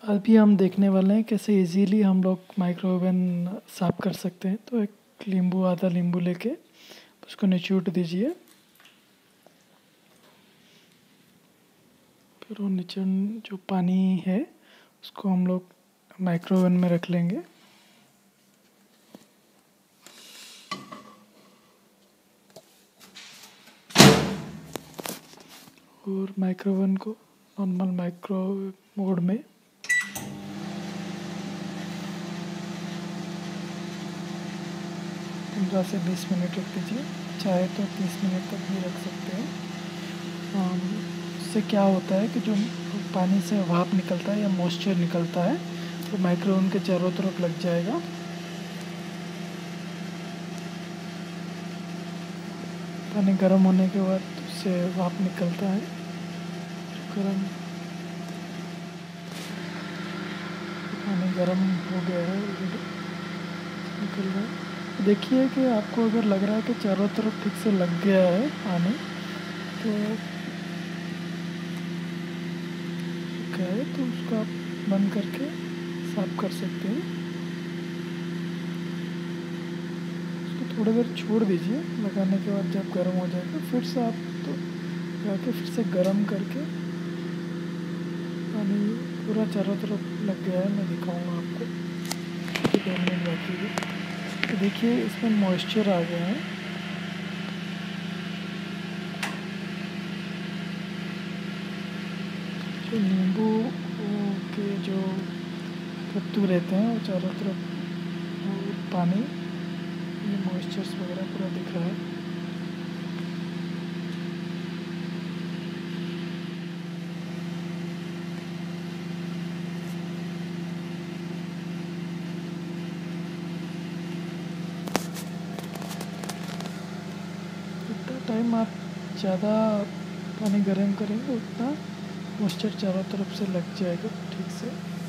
अभी हम देखने वाले हैं कैसे इजीली हम लोग माइक्रोवेवन साफ़ कर सकते हैं। तो एक नींबू, आधा नींबू लेके उसको निचोड़ दीजिए। फिर वो निचोड़ जो पानी है उसको हम लोग माइक्रोवेवन में रख लेंगे। और माइक्रोवेवन को नॉर्मल माइक्रो मोड में 15 से 20 मिनट रख दीजिए। चाहे तो 30 मिनट तक भी रख सकते हैं। इससे क्या होता है कि जो पानी से भाप निकलता है या मॉइस्चर निकलता है वो माइक्रोवेवन के चारों तरफ लग जाएगा। पानी गर्म होने के बाद उससे भाप निकलता है। गर्म पानी गर्म हो गया है, निकल रहा है। देखिए कि आपको अगर लग रहा है कि चारों तरफ ठीक से लग गया है पानी, तो क्या है तो उसको आप बंद करके साफ कर सकते हैं। उसको थोड़ी देर छोड़ दीजिए। लगाने के बाद जब गर्म हो जाएगा फिर से आप तो जाके फिर से गर्म करके पानी पूरा चारों तरफ लग गया है। मैं दिखाऊंगा आपको। 2 मिनट बाकी है। तो देखिए इसमें मॉइस्चर आ गया है। जो नींबू के जो पत्तू रहते हैं वो चारों तरफ वो पानी, ये मॉइस्चर्स वगैरह पूरा दिख रहा है। जितना टाइम आप ज़्यादा पानी गर्म करेंगे उतना मॉइस्चर चारों तरफ से लग जाएगा ठीक से।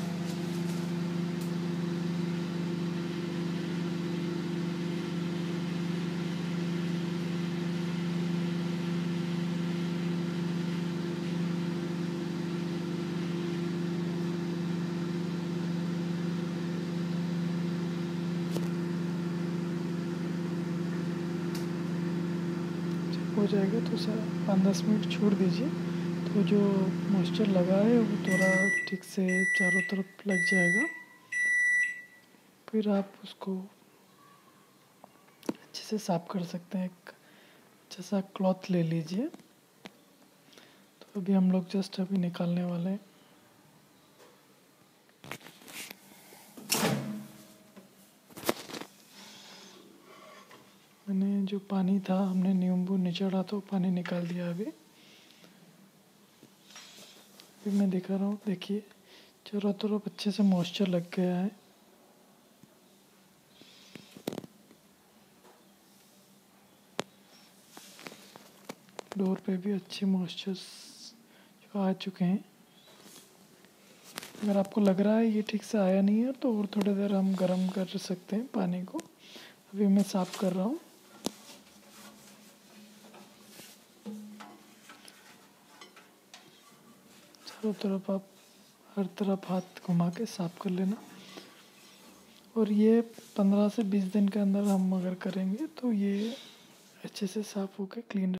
हो जाएगा तो सर 5-10 मिनट छोड़ दीजिए। तो जो मॉइस्चर लगा है वो थोड़ा ठीक से चारों तरफ लग जाएगा। फिर आप उसको अच्छे से साफ कर सकते हैं। एक अच्छा सा क्लॉथ ले लीजिए। तो अभी हम लोग जस्ट अभी निकालने वाले हैं। मैंने जो पानी था, हमने नींबू निचोड़ा तो पानी निकाल दिया। अभी मैं दिखा रहा हूँ। देखिए चारों तरफ अच्छे से मॉइस्चर लग गया है। डोर पे भी अच्छे मॉइस्चर्स जो आ चुके हैं। अगर आपको लग रहा है ये ठीक से आया नहीं है तो और थोड़ी देर हम गर्म कर सकते हैं पानी को। अभी मैं साफ़ कर रहा हूँ। चारों तरफ आप हर तरफ हाथ घुमा के साफ़ कर लेना। और ये 15 से 20 दिन के अंदर हम अगर करेंगे तो ये अच्छे से साफ़ होके क्लीन